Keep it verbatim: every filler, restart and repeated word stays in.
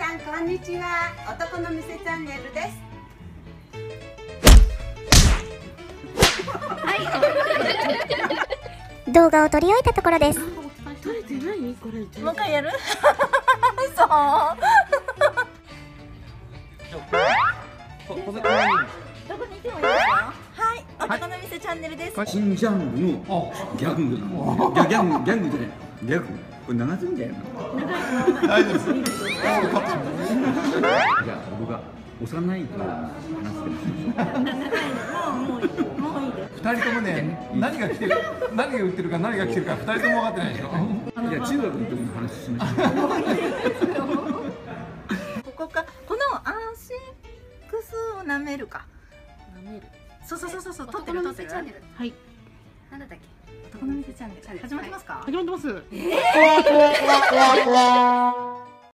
さんこんにちは。男の店チャンネルです。 動画を撮り終えたところです。 撮れてないこれ。 もう一回やるそう。 どこにいてもいいですよ。 はい、男の店チャンネルです。 新ジャンルのギャグ、ギャギャグ、ギャグじゃない、ギャグ。これ長すぎんだよな。大丈夫です。じゃあ僕が幼いと話してます。 もうもういい、もういいです。 二人ともね、何が来てる、何が売ってるか何が来てるか二人とも分かってないでしょ。 いや中学の時の話しました。 ここか、この安心クスを舐めるか。 舐める。 そうそうそうそう、撮ってる撮ってる。 はい。 なんだったっけ？男の店チャンネル始まってますか？ 始まってます。 ええー